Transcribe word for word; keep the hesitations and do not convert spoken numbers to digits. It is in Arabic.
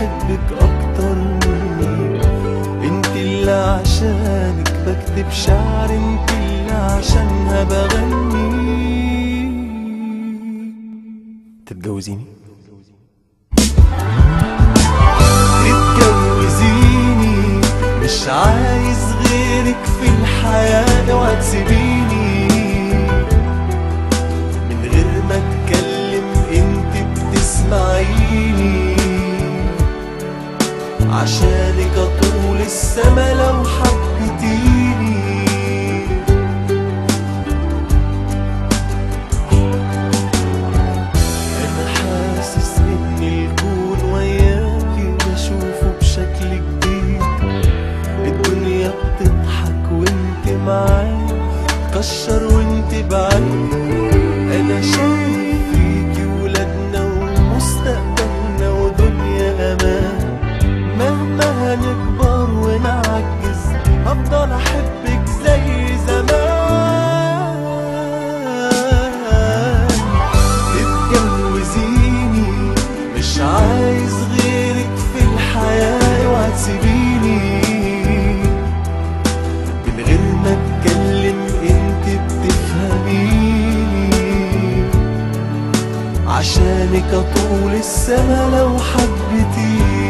بحبك اكتر مني، انت اللي عشانك بكتب شعر، انت اللي عشانها بغني. تتجوزيني؟ تتجوزيني، مش عايز غيرك في الحياة، اوعى تسيبيني من غير ما اتكلم انت بتسمعيني، عشانك اطول السما لو حبيتيني. انا حاسس ان الكون وياكي بشوفه بشكل جديد، الدنيا بتضحك وانت معايا، كشر وانت بعيد. انا شايف فيكي ولادنا ومستقبلنا ودنيا امان، مهما هنكبر ونعجز هفضل احبك زي زمان. تتجوزيني، مش عايز غيرك في الحياة، اوعى تسيبيني من غير ما اتكلم انت بتفهميني، عشانك اطول السما لو حبيتيني.